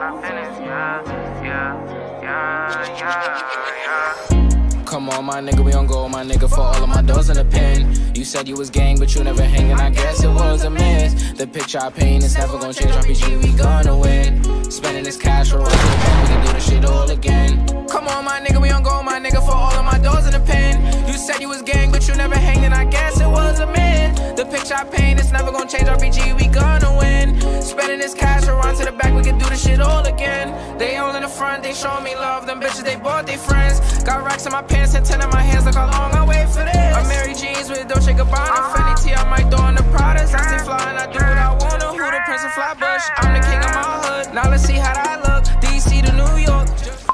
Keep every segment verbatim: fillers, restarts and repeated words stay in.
Come on, my nigga, we on go, my nigga, for all of my doors in the pen. You said you was gang, but you never hanging, I guess it was a miss. The picture I paint is never gonna change, R P G, we gonna win. Spending this cash for all of the pen, we can do this shit all again. Come on, my nigga, we on go, my nigga, for all of my doors in the pen. You said you was gang, but you never hanging, I guess it was a myth. The picture I paint is never gonna change, R P G, we gonna win. Spending this cash around to the back, we can do this shit all again. They all in the front, they show me love, them bitches, they bought their friends. Got racks in my pants and ten in my hands, look how long I wait for this. I'm Mary Jeans with Dolce Gabbana, Fendi T on my door and the Pradas. I stay fly and I do what I wanna, who the Prince of Flatbush? I'm the king of my hood, now let's see how that look. D C to New York,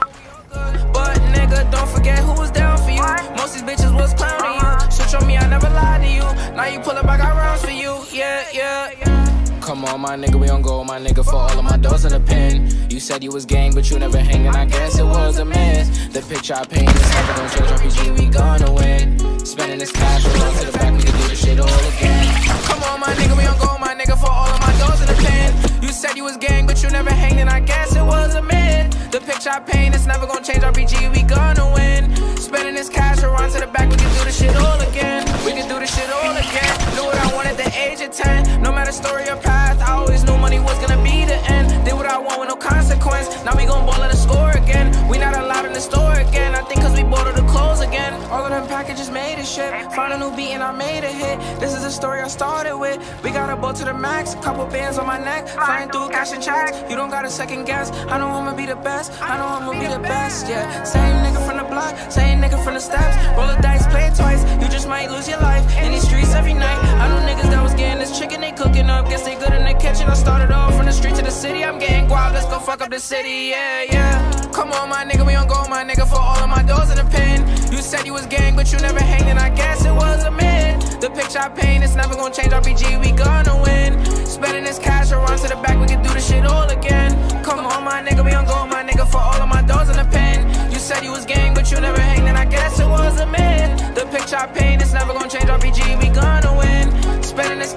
but nigga, don't forget who was down for you. Most these bitches was clowning you. Switch on me, I never lied to you. Now you pull up, I got rounds for you. Yeah, yeah, yeah. Come on, my nigga, we on go, my nigga, for all of my doors in the pen. You said you was gang, but you never hanging, I guess it was a miss. The picture I paint is never gonna change, R P G, we gonna win. Spending this cash, we'll run to the back, we can do this shit all again. Come on, my nigga, we on go, my nigga, for all of my doors in the pen. You said you was gang, but you never hanging, I guess it was a myth. The picture I paint is never gonna change, R P G, we gonna win. Spending this cash, we'll run to the back, we can do this shit all again. We can do this shit all again. Knew what I wanted at the age of ten. No matter story or path, I always knew money was gonna be the end. Did what I want with no consequence. Now we gon' ball at the score again. We not allowed in the store again. I think cause we bought all the clothes again. All of them packages made a shit. Found a new beat and I made a hit. This is the story I started with. We got a boat to the max. Couple bands on my neck. Flying through cash and checks. You don't got a second guess. I know I'ma be the best. I know I'ma be the best, yeah. Same nigga from the block. Same nigga from the steps. Roll the dice, play it twice. You just might lose your life in these streets every night. I know niggas that was getting this chicken they cooking up. Guess they good in the kitchen. I started off from the street to the city. I'm getting guap. Let's go fuck up the city, yeah, yeah. Come on, my nigga, we on go, my nigga, for all of my doors in the pen. You said you was gang, but you never hanging, I guess it was a myth. The picture I paint is never gonna change, R P G, we gonna win. Spending this cash around to the back, we can do this shit all again. Come on, my nigga, we on go, my nigga, for all of my doors in the pen. You said you was gang, but you never hanging, I guess it was a myth. The picture I paint is never gonna change, R P G, we gonna win. Spending this